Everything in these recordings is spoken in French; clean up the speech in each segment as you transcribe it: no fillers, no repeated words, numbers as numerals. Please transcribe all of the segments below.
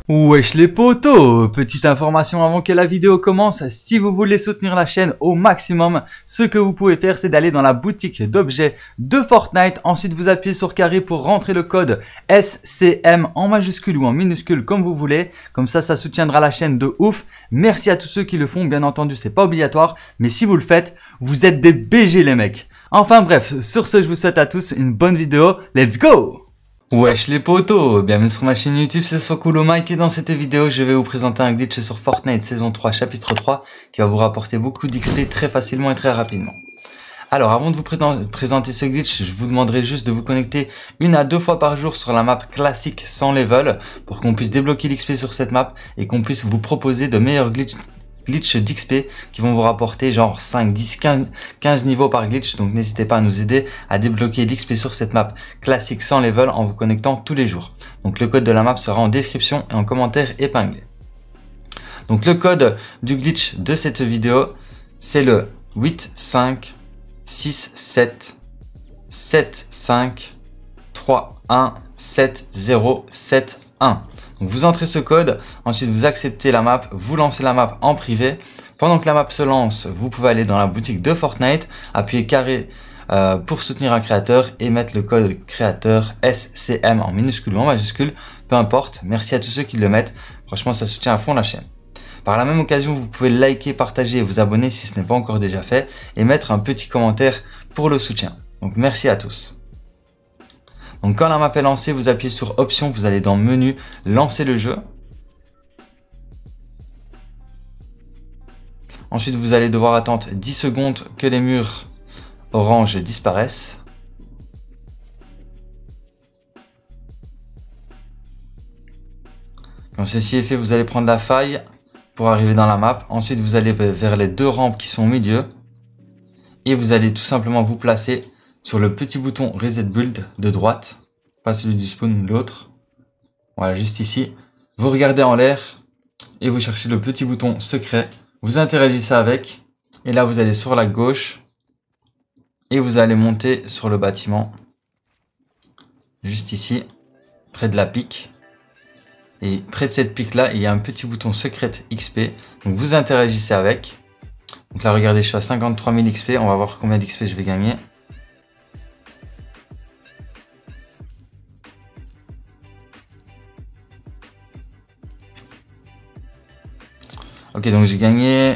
Wesh les potos, petite information avant que la vidéo commence, si vous voulez soutenir la chaîne au maximum, ce que vous pouvez faire c'est d'aller dans la boutique d'objets de Fortnite, ensuite vous appuyez sur carré pour rentrer le code SCM en majuscule ou en minuscule comme vous voulez, comme ça soutiendra la chaîne de ouf. Merci à tous ceux qui le font, bien entendu c'est pas obligatoire, mais si vous le faites, vous êtes des BG les mecs. Enfin bref, sur ce je vous souhaite à tous une bonne vidéo, let's go! Wesh les potos, bienvenue sur ma chaîne YouTube, c'est Sokulo Mike et dans cette vidéo je vais vous présenter un glitch sur Fortnite saison 3 chapitre 3 qui va vous rapporter beaucoup d'XP très facilement et très rapidement. Alors avant de vous présenter ce glitch, je vous demanderai juste de vous connecter 1 à 2 fois par jour sur la map classique sans level pour qu'on puisse débloquer l'XP sur cette map et qu'on puisse vous proposer de meilleurs glitch d'XP qui vont vous rapporter genre 5, 10, 15 niveaux par glitch. Donc n'hésitez pas à nous aider à débloquer l'XP sur cette map classique sans level en vous connectant tous les jours. Donc le code de la map sera en description et en commentaire épinglé. Donc le code du glitch de cette vidéo c'est le 856775317071. Donc vous entrez ce code, ensuite vous acceptez la map, vous lancez la map en privé. Pendant que la map se lance, vous pouvez aller dans la boutique de Fortnite, appuyer carré pour soutenir un créateur et mettre le code créateur SCM en minuscule ou en majuscule, peu importe. Merci à tous ceux qui le mettent, franchement ça soutient à fond la chaîne. Par la même occasion, vous pouvez liker, partager et vous abonner si ce n'est pas encore déjà fait et mettre un petit commentaire pour le soutien. Donc merci à tous. Donc quand la map est lancée, vous appuyez sur option, vous allez dans menu, lancer le jeu. Ensuite, vous allez devoir attendre 10 secondes que les murs orange disparaissent. Quand ceci est fait, vous allez prendre la faille pour arriver dans la map. Ensuite, vous allez vers les deux rampes qui sont au milieu. Et vous allez tout simplement vous placer sur le petit bouton Reset Build de droite, pas celui du spawn, l'autre. Voilà, juste ici. Vous regardez en l'air et vous cherchez le petit bouton secret. Vous interagissez avec et là vous allez sur la gauche et vous allez monter sur le bâtiment. Juste ici, près de la pique. Et près de cette pique là, il y a un petit bouton secret XP. Donc vous interagissez avec. Donc là regardez, je suis à 53 000 XP. On va voir combien d'XP je vais gagner. Ok, donc j'ai gagné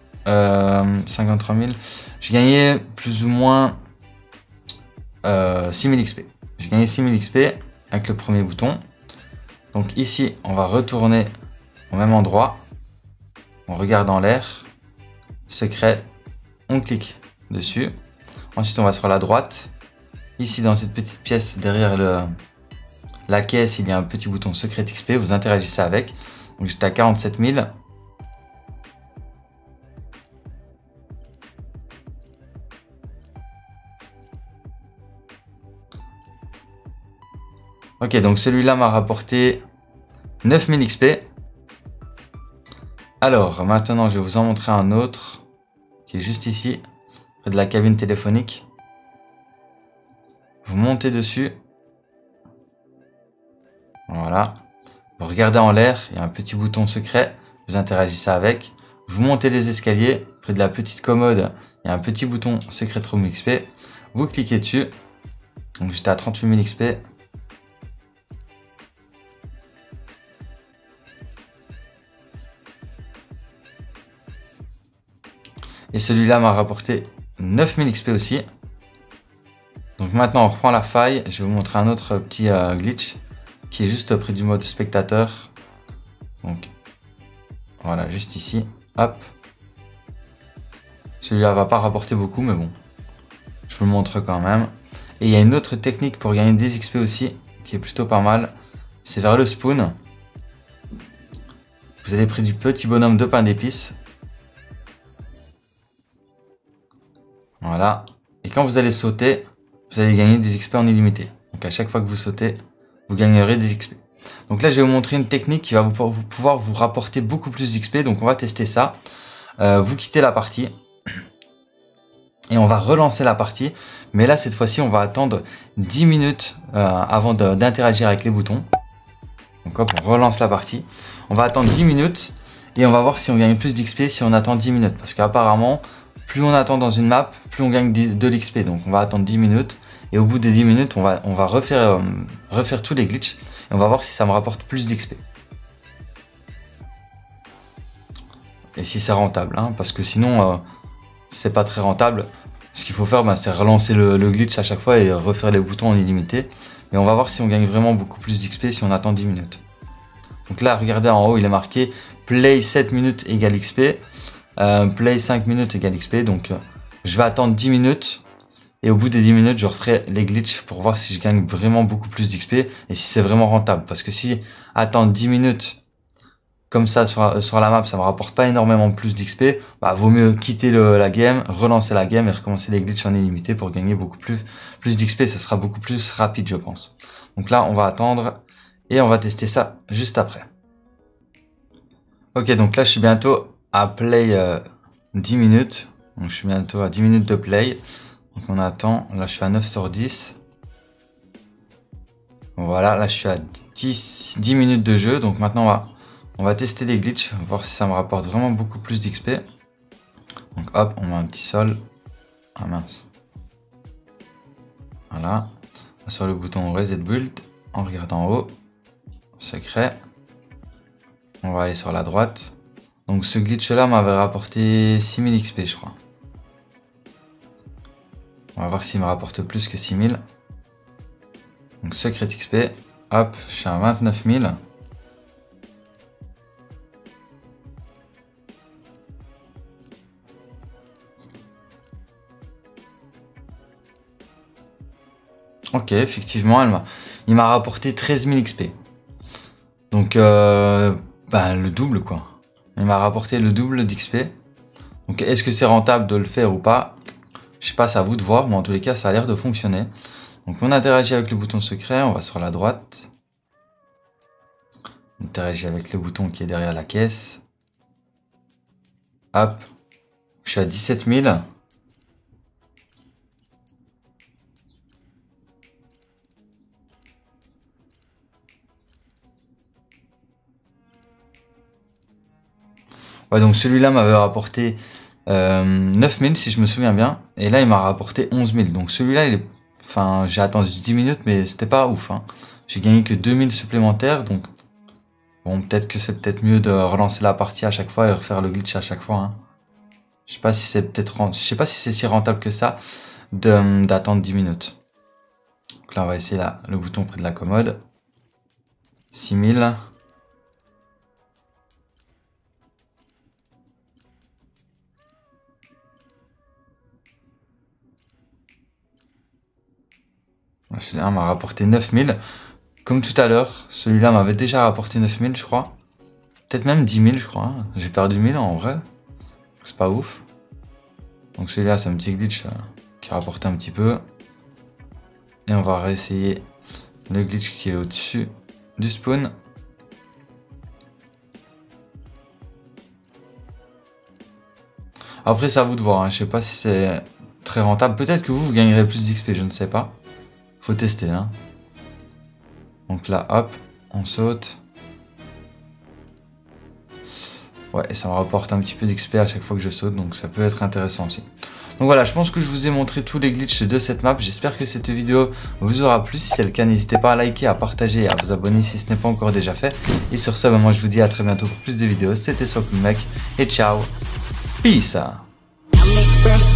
53 000. J'ai gagné plus ou moins 6 000 XP. J'ai gagné 6 000 XP avec le premier bouton. Donc ici, on va retourner au même endroit. On regarde en l'air. Secret. On clique dessus. Ensuite, on va sur la droite. Ici, dans cette petite pièce derrière la caisse, il y a un petit bouton secret XP. Vous interagissez avec. Donc j'étais à 47 000. Ok, donc celui-là m'a rapporté 9000 XP. Alors, maintenant, je vais vous en montrer un autre qui est juste ici, près de la cabine téléphonique. Vous montez dessus. Voilà. Vous regardez en l'air, il y a un petit bouton secret. Vous interagissez avec. Vous montez les escaliers. Près de la petite commode, il y a un petit bouton Secret Room XP. Vous cliquez dessus. Donc, j'étais à 38 000 XP. Et celui-là m'a rapporté 9000 XP aussi. Donc maintenant on reprend la faille. Je vais vous montrer un autre petit glitch qui est juste près du mode spectateur. Donc voilà, juste ici. Hop. Celui-là va pas rapporter beaucoup, mais bon. Je vous le montre quand même. Et il y a une autre technique pour gagner des XP aussi, qui est plutôt pas mal. C'est vers le spawn. Vous allez près du petit bonhomme de pain d'épices. Voilà. Et quand vous allez sauter, vous allez gagner des XP en illimité. Donc à chaque fois que vous sautez, vous gagnerez des XP. Donc là, je vais vous montrer une technique qui va pouvoir vous rapporter beaucoup plus d'XP. Donc on va tester ça. Vous quittez la partie. Et on va relancer la partie. Mais là, cette fois-ci, on va attendre 10 minutes avant d'interagir avec les boutons. Donc hop, on relance la partie. On va attendre 10 minutes et on va voir si on gagne plus d'XP si on attend 10 minutes. Parce qu'apparemment, plus on attend dans une map, plus on gagne de l'XP. Donc on va attendre 10 minutes et au bout des 10 minutes, on va refaire tous les glitches et on va voir si ça me rapporte plus d'XP. Et si c'est rentable, hein, parce que sinon, c'est pas très rentable. Ce qu'il faut faire, c'est relancer le glitch à chaque fois et refaire les boutons en illimité. Et on va voir si on gagne vraiment beaucoup plus d'XP si on attend 10 minutes. Donc là, regardez en haut, il est marqué Play 7 minutes égale XP. Play 5 minutes égale XP. Donc je vais attendre 10 minutes. Et au bout des 10 minutes, je referai les glitches pour voir si je gagne vraiment beaucoup plus d'XP. Et si c'est vraiment rentable. Parce que si attendre 10 minutes comme ça sur la map, ça me rapporte pas énormément plus d'XP, vaut mieux quitter la game, relancer la game et recommencer les glitches en illimité pour gagner beaucoup plus d'XP. Ce sera beaucoup plus rapide, je pense. Donc là, on va attendre et on va tester ça juste après. Ok, donc là, je suis bientôt à play 10 minutes. Donc je suis bientôt à 10 minutes de play. Donc on attend. Là, je suis à 9 sur 10. Voilà, là, je suis à 10 minutes de jeu. Donc maintenant, on va tester les glitches, voir si ça me rapporte vraiment beaucoup plus d'XP. Donc hop, on met un petit sol. Ah mince. Voilà. Sur le bouton Reset Build, on regarde en haut. Secret. On va aller sur la droite. Donc ce glitch là m'avait rapporté 6000 XP je crois. On va voir s'il me rapporte plus que 6000. Donc Secret XP. Hop, je suis à 29 000. Ok, effectivement, il m'a rapporté 13 000 XP. Donc, le double, quoi. Il m'a rapporté le double d'XP. Donc, est-ce que c'est rentable de le faire ou pas? Je sais pas, c'est à vous de voir, mais en tous les cas, ça a l'air de fonctionner. Donc, on interagit avec le bouton secret, on va sur la droite. On interagit avec le bouton qui est derrière la caisse. Hop. Je suis à 17 000. Ouais, donc celui-là m'avait rapporté 9000 si je me souviens bien. Et là, il m'a rapporté 11 000. Donc celui-là, j'ai attendu 10 minutes, mais c'était pas ouf. Hein. J'ai gagné que 2000 supplémentaires. Donc, bon, peut-être que c'est peut-être mieux de relancer la partie à chaque fois et refaire le glitch à chaque fois. Hein. Je sais pas si c'est si rentable que ça d'attendre 10 minutes. Donc là, on va essayer le bouton près de la commode. 6000. Celui-là m'a rapporté 9000. Comme tout à l'heure, celui-là m'avait déjà rapporté 9000, je crois. Peut-être même 10 000, je crois. J'ai perdu 1000 en vrai. C'est pas ouf. Donc celui-là, c'est un petit glitch qui rapporte un petit peu. Et on va réessayer le glitch qui est au-dessus du spawn. Après, c'est à vous de voir. Hein. Je sais pas si c'est très rentable. Peut-être que vous gagnerez plus d'XP, je ne sais pas. Faut tester, hein. Donc là, hop, on saute. Ouais, et ça me rapporte un petit peu d'XP à chaque fois que je saute, donc ça peut être intéressant aussi. Donc voilà, je pense que je vous ai montré tous les glitches de cette map. J'espère que cette vidéo vous aura plu. Si c'est le cas, n'hésitez pas à liker, à partager et à vous abonner si ce n'est pas encore déjà fait. Et sur ce, moi je vous dis à très bientôt pour plus de vidéos. C'était SwapMec et ciao. Peace.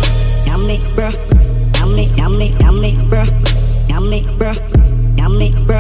Yummy, bruh.